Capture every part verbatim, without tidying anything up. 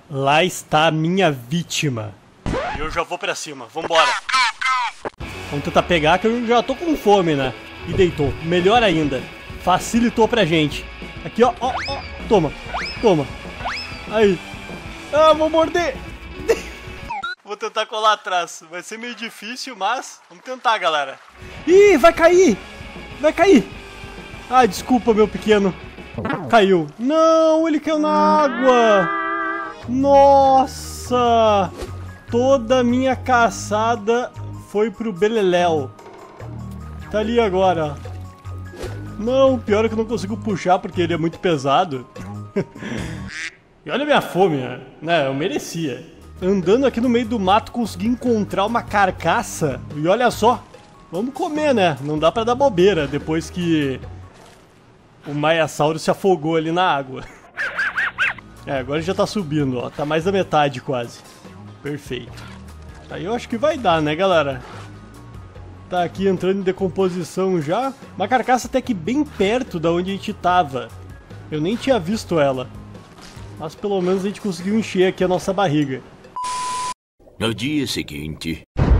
Lá está a minha vítima. E eu já vou pra cima, vambora. Vamos tentar pegar que eu já tô com fome, né? E deitou, melhor ainda. Facilitou pra gente. Aqui, ó, ó, ó. Toma, toma. Aí. Ah, vou morder. Vou tentar colar atrás. Vai ser meio difícil, mas vamos tentar, galera. Ih, vai cair. Vai cair. Ah, desculpa, meu pequeno. Caiu. Não, ele caiu na água. Nossa. Toda a minha caçada foi pro beleléu. Tá ali agora. Não, pior é que eu não consigo puxar porque ele é muito pesado. E olha a minha fome, né? Eu merecia. Andando aqui no meio do mato, consegui encontrar uma carcaça. E olha só, vamos comer, né? Não dá pra dar bobeira depois que o Maiasauro se afogou ali na água. É, agora já tá subindo, ó. Tá mais da metade quase. Perfeito. Aí eu acho que vai dar, né, galera? Tá aqui entrando em decomposição já. Uma carcaça até que bem perto da onde a gente tava. Eu nem tinha visto ela. Mas pelo menos a gente conseguiu encher aqui a nossa barriga. No dia seguinte...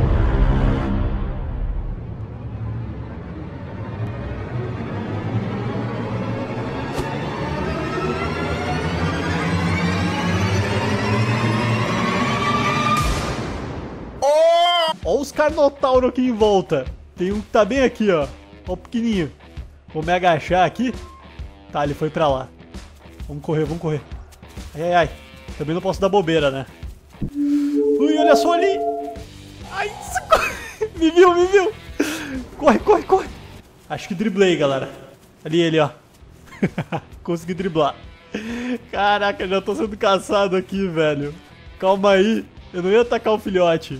Olha os Carnotauro aqui em volta. Tem um que tá bem aqui, ó. Ó o pequenininho. Vou me agachar aqui. Tá, ele foi pra lá. Vamos correr, vamos correr. Ai, ai, ai. Também não posso dar bobeira, né? Ui, olha só ali. Ai, me viu, me viu. Corre, corre, corre. Acho que driblei, galera. Ali ele, ó. Consegui driblar. Caraca, já tô sendo caçado aqui, velho. Calma aí. Eu não ia atacar o filhote.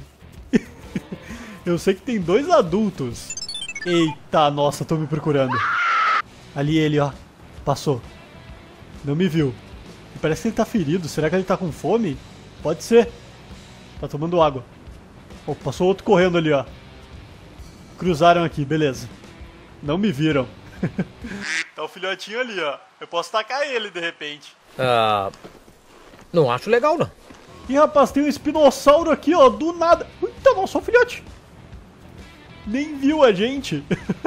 Eu sei que tem dois adultos. Eita, nossa, tô me procurando. Ali ele, ó. Passou. Não me viu. Parece que ele tá ferido. Será que ele tá com fome? Pode ser. Tá tomando água. Oh, passou outro correndo ali, ó. Cruzaram aqui, beleza. Não me viram. Tá o filhotinho ali, ó. Eu posso tacar ele, de repente. Ah... Não acho legal, não. Ih, rapaz, tem um espinossauro aqui, ó. Do nada. Eita, nossa, o filhote. Nem viu a gente.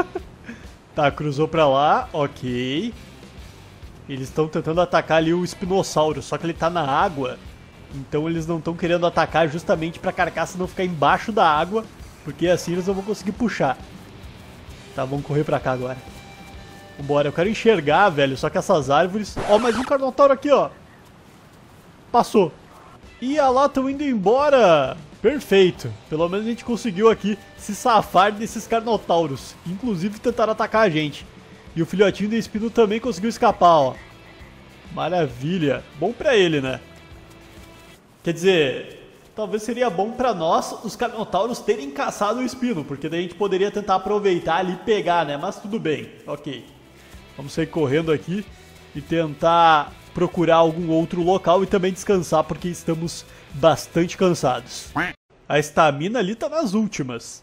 Tá, cruzou pra lá. Ok. Eles estão tentando atacar ali o espinossauro, só que ele tá na água. Então eles não estão querendo atacar justamente pra carcaça não ficar embaixo da água, porque assim eles não vão conseguir puxar. Tá, vamos correr pra cá agora. Vambora, eu quero enxergar, velho, só que essas árvores... Ó, mais um Carnotauro aqui, ó. Passou. E a lá estão indo embora. Perfeito. Pelo menos a gente conseguiu aqui se safar desses Carnotauros. Inclusive tentaram atacar a gente. E o filhotinho de espino também conseguiu escapar, ó. Maravilha. Bom pra ele, né? Quer dizer, talvez seria bom pra nós, os Carnotauros, terem caçado o espino. Porque daí a gente poderia tentar aproveitar ali e pegar, né? Mas tudo bem. Ok. Vamos sair correndo aqui e tentar procurar algum outro local e também descansar, porque estamos bastante cansados. A estamina ali tá nas últimas.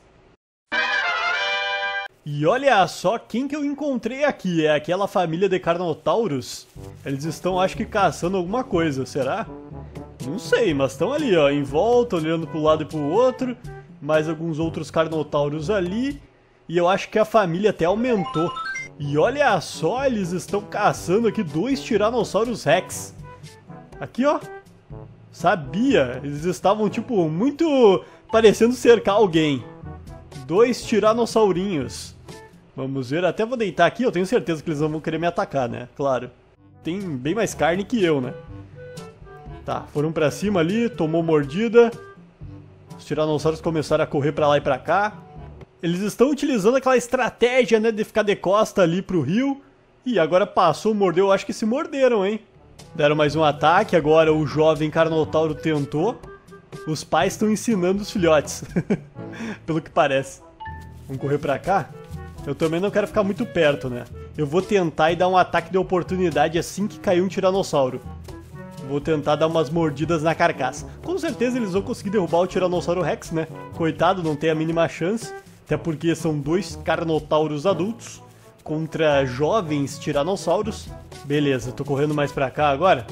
E olha só quem que eu encontrei aqui. É aquela família de Carnotauros. Eles estão, acho que, caçando alguma coisa, será? Não sei, mas estão ali, ó, em volta, olhando pro lado e pro outro. Mais alguns outros Carnotauros ali. E eu acho que a família até aumentou. E olha só, eles estão caçando aqui dois Tiranossauros Rex. Aqui, ó. Sabia. Eles estavam, tipo, muito parecendo cercar alguém. Dois Tiranossaurinhos. Vamos ver. Até vou deitar aqui. Eu tenho certeza que eles não vão querer me atacar, né? Claro. Tem bem mais carne que eu, né? Tá, foram pra cima ali. Tomou mordida. Os Tiranossauros começaram a correr pra lá e pra cá. Eles estão utilizando aquela estratégia, né, de ficar de costa ali pro rio. E agora passou, mordeu, acho que se morderam, hein? Deram mais um ataque, agora o jovem Carnotauro tentou. Os pais estão ensinando os filhotes, pelo que parece. Vamos correr pra cá? Eu também não quero ficar muito perto, né? Eu vou tentar e dar um ataque de oportunidade assim que cair um Tiranossauro. Vou tentar dar umas mordidas na carcaça. Com certeza eles vão conseguir derrubar o Tiranossauro Rex, né? Coitado, não tem a mínima chance. Até porque são dois Carnotauros adultos contra jovens Tiranossauros. Beleza, tô correndo mais pra cá agora.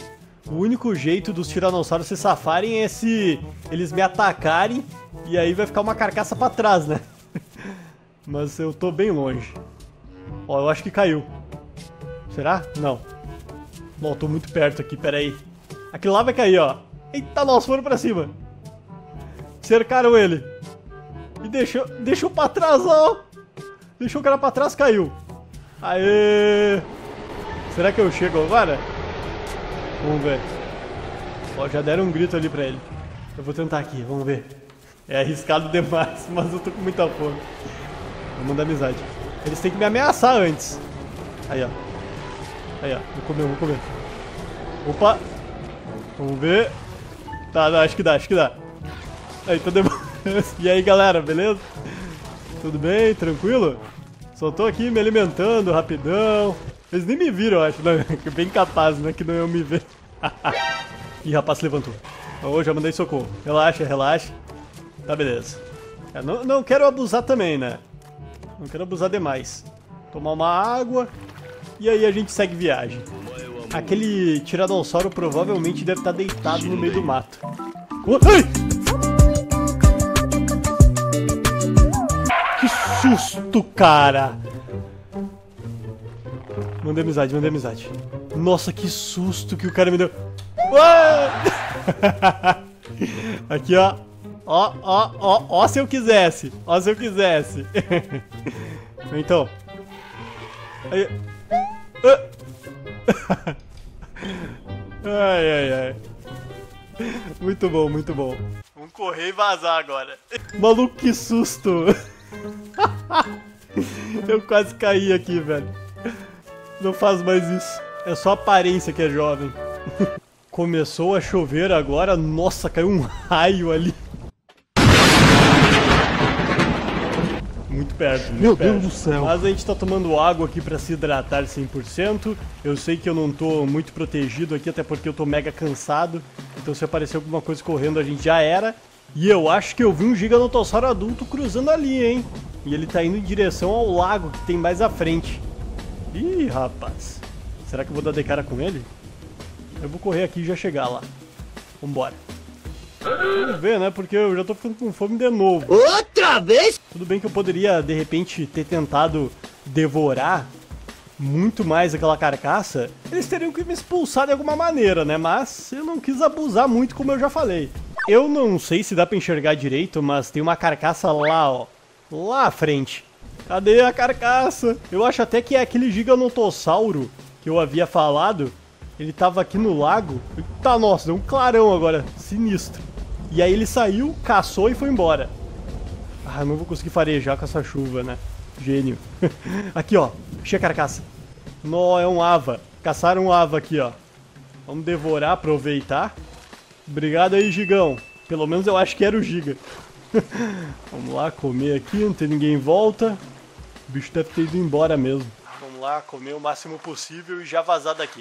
O único jeito dos tiranossauros se safarem é se eles me atacarem e aí vai ficar uma carcaça pra trás, né? Mas eu tô bem longe. Ó, eu acho que caiu. Será? Não. Bom, eu tô muito perto aqui, peraí. Aquele lá vai cair, ó. Eita, nossa, foram pra cima. Cercaram ele. E deixou, deixou pra trás, ó. Deixou o cara pra trás, caiu. Aê! Será que eu chego agora? Vamos ver. Ó, já deram um grito ali pra ele. Eu vou tentar aqui, vamos ver. É arriscado demais, mas eu tô com muita fome. Vou mandar amizade. Eles têm que me ameaçar antes. Aí, ó. Aí, ó. Vou comer, vou comer. Opa! Vamos ver. Tá, não, acho que dá, acho que dá. Aí, tá demorando. E aí, galera, beleza? Tudo bem? Tranquilo? Só tô aqui me alimentando rapidão. Eles nem me viram, eu acho. Não, bem capaz, né? Que não eu me ver. Ih, rapaz, se levantou. Oh, já mandei socorro. Relaxa, relaxa. Tá, beleza. Eu não, não quero abusar também, né? Não quero abusar demais. Tomar uma água. E aí a gente segue viagem. Aquele tiranossauro provavelmente deve estar deitado no meio do mato. Oh, ai! Que susto, cara! Mandei amizade, mandei amizade. Nossa, que susto que o cara me deu. Aqui, ó. Ó, ó, ó, ó se eu quisesse. Ó se eu quisesse. Então. Aí. Ai, ai, ai. Muito bom, muito bom. Vamos correr e vazar agora. Maluco, que susto. Eu quase caí aqui, velho. Não faz mais isso. É só a aparência que é jovem. Começou a chover agora. Nossa, caiu um raio ali. Muito perto, muito Meu perto. Deus do céu. Mas a gente tá tomando água aqui pra se hidratar cem por cento. Eu sei que eu não tô muito protegido aqui, até porque eu tô mega cansado. Então se aparecer alguma coisa correndo, a gente já era. E eu acho que eu vi um giganotossauro adulto cruzando ali, hein? E ele tá indo em direção ao lago que tem mais à frente. Ih, rapaz. Será que eu vou dar de cara com ele? Eu vou correr aqui e já chegar lá. Vambora. Vamos ver, né? Porque eu já tô ficando com fome de novo. Outra vez? Tudo bem que eu poderia, de repente, ter tentado devorar muito mais aquela carcaça. Eles teriam que me expulsar de alguma maneira, né? Mas eu não quis abusar muito, como eu já falei. Eu não sei se dá pra enxergar direito, mas tem uma carcaça lá, ó. Lá à frente. Cadê a carcaça? Eu acho até que é aquele giganotossauro que eu havia falado. Ele tava aqui no lago. Tá, nossa, deu um clarão agora. Sinistro. E aí ele saiu, caçou e foi embora. Ah, eu não vou conseguir farejar com essa chuva, né? Gênio. Aqui, ó. Achei a carcaça. Nó, é um ava. Caçaram um ava aqui, ó. Vamos devorar, aproveitar. Obrigado aí, gigão. Pelo menos eu acho que era o giga. Vamos lá, comer aqui. Não tem ninguém em volta. O bicho deve ter ido embora mesmo. Vamos lá, comer o máximo possível e já vazar daqui.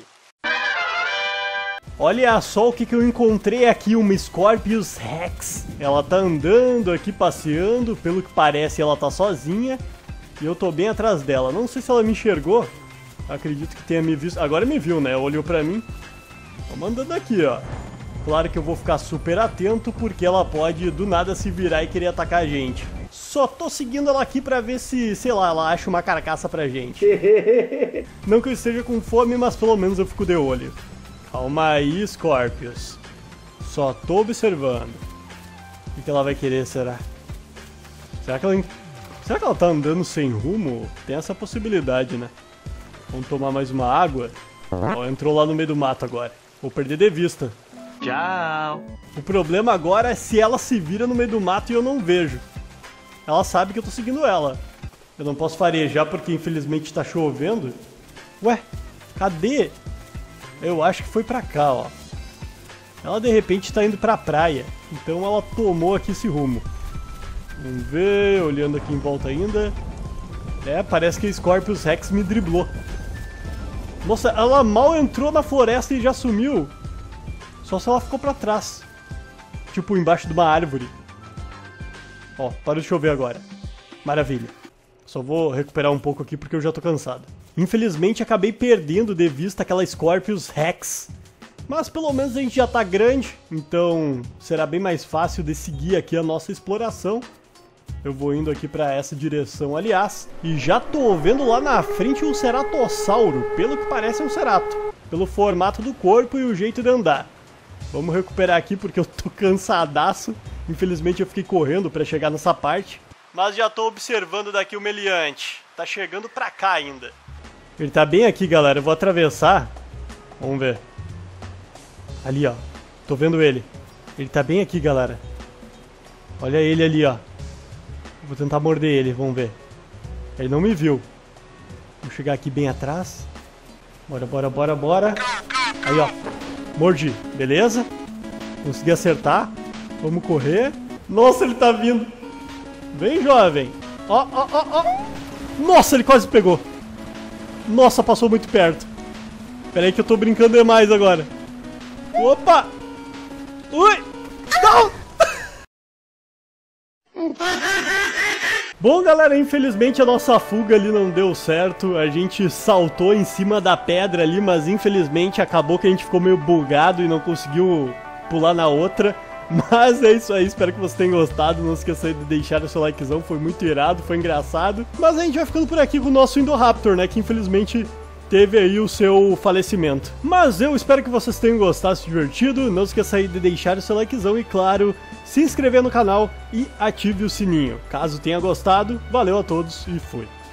Olha só o que, que eu encontrei aqui, uma Scorpius Rex. Ela tá andando aqui, passeando, pelo que parece ela tá sozinha. E eu tô bem atrás dela. Não sei se ela me enxergou. Acredito que tenha me visto. Agora me viu, né? Olhou pra mim. Vamos andando aqui, ó. Claro que eu vou ficar super atento, porque ela pode do nada se virar e querer atacar a gente. Só tô seguindo ela aqui pra ver se, sei lá, ela acha uma carcaça pra gente. Não que eu esteja com fome, mas pelo menos eu fico de olho. Calma aí, Scorpius. Só tô observando. O que ela vai querer, será? Será que ela, será que ela tá andando sem rumo? Tem essa possibilidade, né? Vamos tomar mais uma água. Ó, entrou lá no meio do mato agora. Vou perder de vista. Tchau. O problema agora é se ela se vira no meio do mato e eu não vejo. Ela sabe que eu tô seguindo ela. Eu não posso farejar porque infelizmente tá chovendo. Ué, cadê? Eu acho que foi pra cá, ó. Ela de repente tá indo pra praia. Então ela tomou aqui esse rumo. Vamos ver, olhando aqui em volta ainda. É, parece que a Scorpius Rex me driblou. Nossa, ela mal entrou na floresta e já sumiu. Só se ela ficou pra trás. Tipo, embaixo de uma árvore. Ó, parou de chover agora. Maravilha. Só vou recuperar um pouco aqui porque eu já tô cansado. Infelizmente acabei perdendo de vista aquela Scorpius Rex. Mas pelo menos a gente já tá grande, então será bem mais fácil de seguir aqui a nossa exploração. Eu vou indo aqui pra essa direção, aliás, e já tô vendo lá na frente um ceratossauro, pelo que parece é um cerato, pelo formato do corpo e o jeito de andar. Vamos recuperar aqui porque eu tô cansadaço, infelizmente eu fiquei correndo pra chegar nessa parte. Mas já tô observando daqui o meliante, tá chegando pra cá ainda. Ele tá bem aqui, galera, eu vou atravessar, vamos ver. Ali, ó. Tô vendo ele. Ele tá bem aqui, galera. Olha ele ali, ó. Vou tentar morder ele, vamos ver. Ele não me viu. Vou chegar aqui bem atrás. Bora, bora, bora, bora. Aí, ó. Mordi. Beleza? Consegui acertar. Vamos correr. Nossa, ele tá vindo. Vem, jovem. Ó, ó, ó, ó. Nossa, ele quase pegou. Nossa, passou muito perto. Pera aí que eu tô brincando demais agora. Opa! Ui! Não! Bom, galera, infelizmente a nossa fuga ali não deu certo. A gente saltou em cima da pedra ali, mas infelizmente acabou que a gente ficou meio bugado e não conseguiu pular na outra. Mas é isso aí, espero que vocês tenham gostado. Não esqueça de deixar o seu likezão, foi muito irado, foi engraçado. Mas a gente vai ficando por aqui com o nosso Indoraptor, né, que infelizmente teve aí o seu falecimento. Mas eu espero que vocês tenham gostado, se divertido. Não esqueça aí de deixar o seu likezão e, claro, se inscrever no canal e ative o sininho. Caso tenha gostado, valeu a todos e fui.